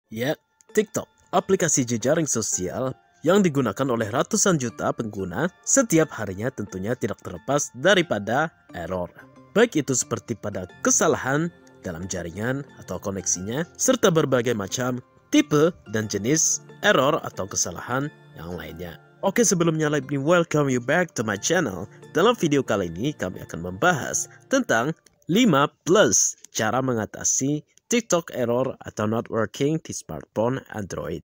Ya, TikTok, aplikasi jejaring sosial yang digunakan oleh ratusan juta pengguna setiap harinya tentunya tidak terlepas daripada error. Baik itu seperti pada kesalahan dalam jaringan atau koneksinya, serta berbagai macam tipe dan jenis error atau kesalahan yang lainnya. Oke, sebelumnya let me welcome you back to my channel. Dalam video kali ini kami akan membahas tentang 5 plus cara mengatasi TikTok error atau not working di smartphone Android.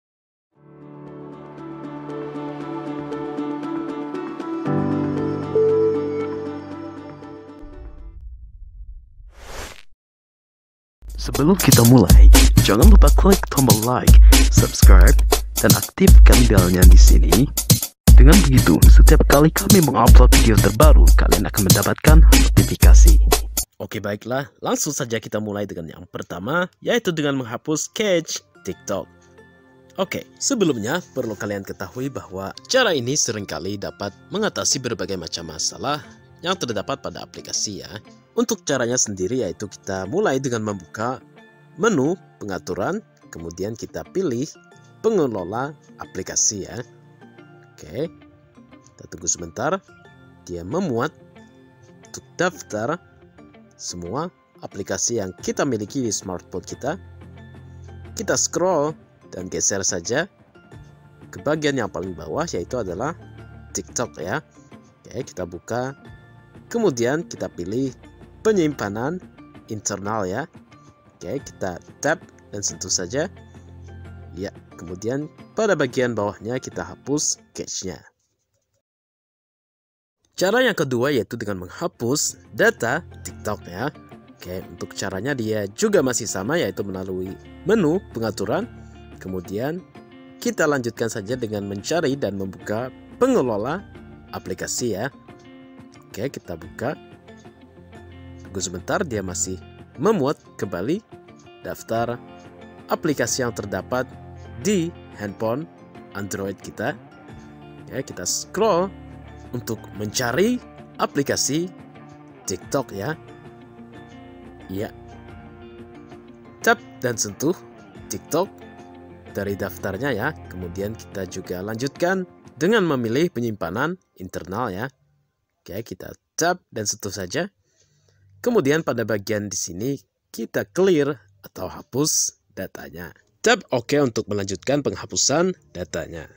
Sebelum kita mulai, jangan lupa klik tombol like, subscribe, dan aktifkan belnya di sini. Dengan begitu, setiap kali kami mengupload video terbaru, kalian akan mendapatkan notifikasi. Oke, baiklah, langsung saja kita mulai dengan yang pertama, yaitu dengan menghapus cache TikTok. Oke, sebelumnya perlu kalian ketahui bahwa cara ini seringkali dapat mengatasi berbagai macam masalah yang terdapat pada aplikasi ya. Untuk caranya sendiri yaitu kita mulai dengan membuka menu pengaturan, kemudian kita pilih pengelola aplikasi ya. Oke, kita tunggu sebentar, dia memuat untuk daftar semua aplikasi yang kita miliki di smartphone kita. Kita scroll dan geser saja ke bagian yang paling bawah, yaitu adalah TikTok ya. Oke, kita buka, kemudian kita pilih penyimpanan internal ya. Oke, kita tap dan sentuh saja ya. Kemudian pada bagian bawahnya kita hapus cache-nya. Cara yang kedua yaitu dengan menghapus data TikTok ya. Oke, untuk caranya dia juga masih sama, yaitu melalui menu pengaturan. Kemudian kita lanjutkan saja dengan mencari dan membuka pengelola aplikasi ya. Oke, kita buka. Tunggu sebentar, dia masih memuat kembali daftar aplikasi yang terdapat di handphone Android kita. Ya, kita scroll untuk mencari aplikasi TikTok ya. Ya. Tap dan sentuh TikTok dari daftarnya ya. Kemudian kita juga lanjutkan dengan memilih penyimpanan internal ya. Oke, kita tap dan sentuh saja. Kemudian pada bagian di sini kita clear atau hapus datanya. Tap OK untuk melanjutkan penghapusan datanya.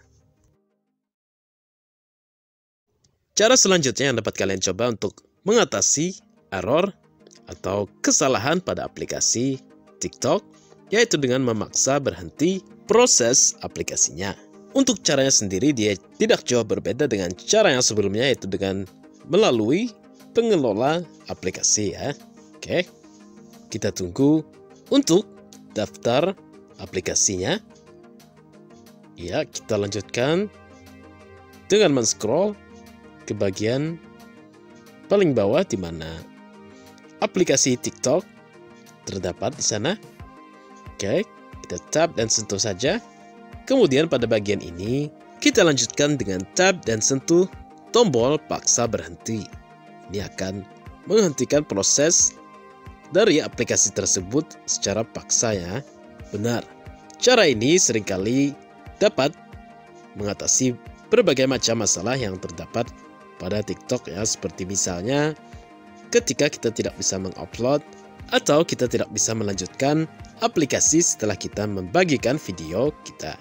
Cara selanjutnya yang dapat kalian coba untuk mengatasi error atau kesalahan pada aplikasi TikTok, yaitu dengan memaksa berhenti proses aplikasinya. Untuk caranya sendiri dia tidak jauh berbeda dengan cara yang sebelumnya, yaitu dengan melalui pengelola aplikasi ya. Oke, kita tunggu untuk daftar aplikasinya. Ya, kita lanjutkan dengan men-scroll ke bagian paling bawah di mana aplikasi TikTok terdapat di sana. Oke, kita tap dan sentuh saja. Kemudian pada bagian ini kita lanjutkan dengan tap dan sentuh tombol paksa berhenti. Ini akan menghentikan proses dari aplikasi tersebut secara paksa ya. Benar. Cara ini seringkali dapat mengatasi berbagai macam masalah yang terdapat pada TikTok ya, seperti misalnya ketika kita tidak bisa mengupload atau kita tidak bisa melanjutkan aplikasi setelah kita membagikan video kita.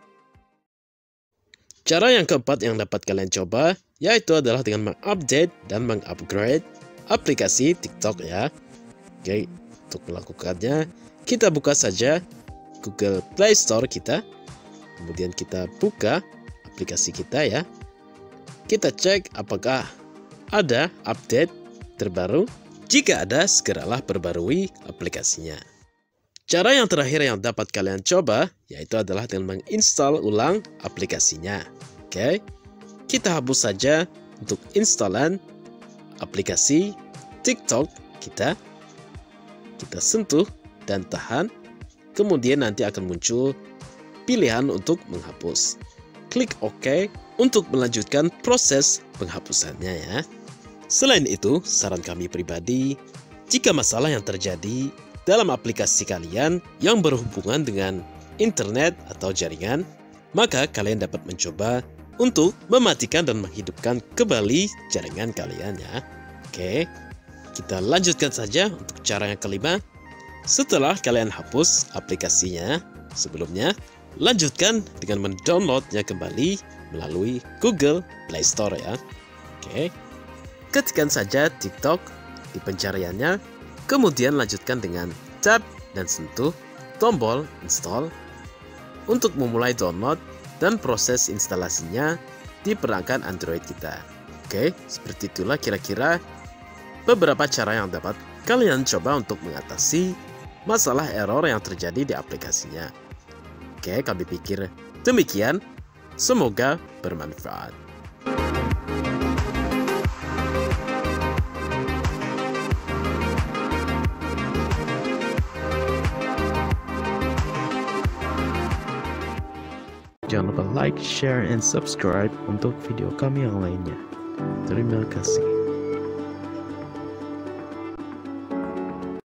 Cara yang keempat yang dapat kalian coba yaitu adalah dengan mengupdate dan mengupgrade aplikasi TikTok ya. Oke, untuk melakukannya kita buka saja Google Play Store kita. Kemudian kita buka aplikasi kita ya. Kita cek apakah ada update terbaru. Jika ada, segeralah perbarui aplikasinya. Cara yang terakhir yang dapat kalian coba yaitu adalah dengan menginstal ulang aplikasinya. Oke, kita hapus saja untuk installan aplikasi TikTok kita. Kita sentuh dan tahan. Kemudian nanti akan muncul pilihan untuk menghapus. Klik OK untuk melanjutkan proses penghapusannya ya. Selain itu, saran kami pribadi, jika masalah yang terjadi dalam aplikasi kalian yang berhubungan dengan internet atau jaringan, maka kalian dapat mencoba untuk mematikan dan menghidupkan kembali jaringan kalian ya. Oke, kita lanjutkan saja untuk cara yang kelima. Setelah kalian hapus aplikasinya sebelumnya, lanjutkan dengan mendownloadnya kembali melalui Google Play Store ya. Oke, ketikkan saja TikTok di pencariannya, kemudian lanjutkan dengan tap dan sentuh tombol install untuk memulai download dan proses instalasinya di perangkat Android kita. Oke, seperti itulah kira-kira beberapa cara yang dapat kalian coba untuk mengatasi masalah error yang terjadi di aplikasinya. Oke, kami pikir demikian. Semoga bermanfaat. Jangan lupa like, share, and subscribe untuk video kami yang lainnya. Terima kasih.